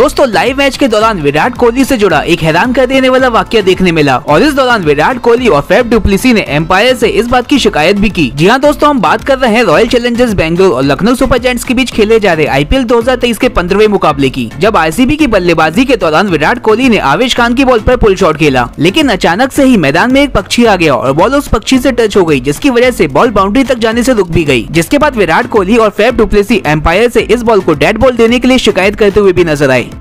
दोस्तों live match के दौरान विराट कोहली से जुड़ा एक हैरान कर देने वाला वाकया देखने मिला और इस दौरान विराट कोहली और फैफ डु प्लेसिस ने एम्पायर से इस बात की शिकायत भी की। जी हाँ दोस्तों, हम बात कर रहे हैं रॉयल चैलेंजर्स बेंगलुरु और लखनऊ सुपर जायंट्स के बीच खेले जा रहे आईपीएल 2023 के 15वें मुकाबले की, जब आरसीबी की बल्लेबाजी के दौरान विराट कोहली ने आवेश खान की बॉल पर पुल शॉट खेला, लेकिन अचानक से ही मैदान में एक पक्षी आ गया और बॉल उस पक्षी से टच हो गई, जिसकी वजह से बॉल बाउंड्री तक जाने से रुक भी गई। जिसके बाद विराट कोहली और फैफ डु प्लेसिस एम्पायर से इस बॉल को डेड बॉल देने के लिए शिकायत करते हुए भी नजर आए।